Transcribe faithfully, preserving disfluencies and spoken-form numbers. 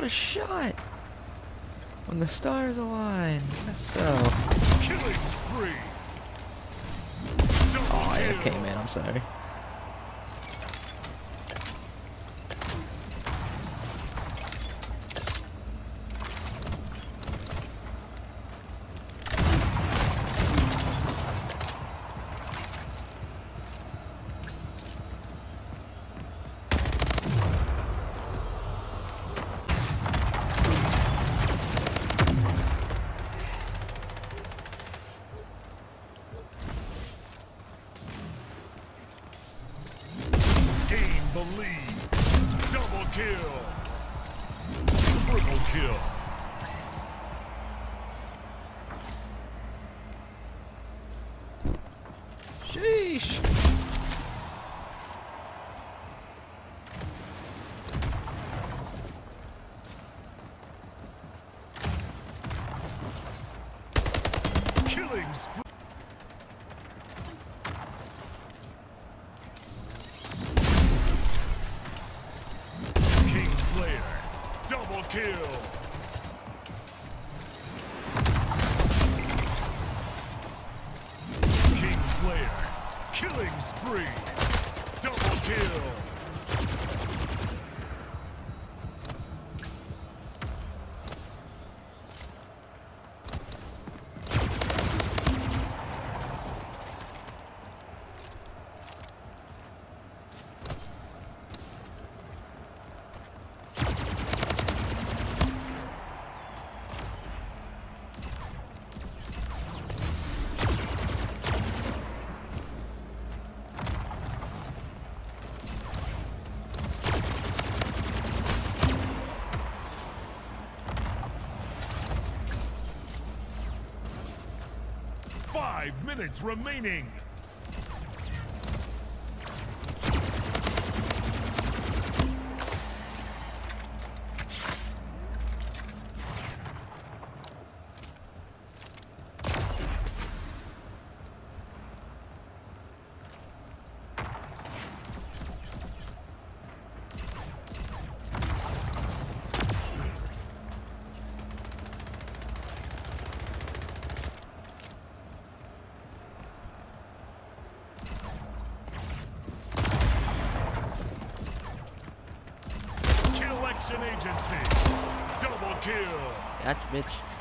What a shot! When the stars align. Yes, so. Killing spree. Oh, A F K, man. I'm sorry. Gain the lead. Double kill. Triple kill. Sheesh. Killing spree. Double kill! King Slayer, killing spree! Double kill! Five minutes remaining. Action Agency, double kill. Gotcha, bitch.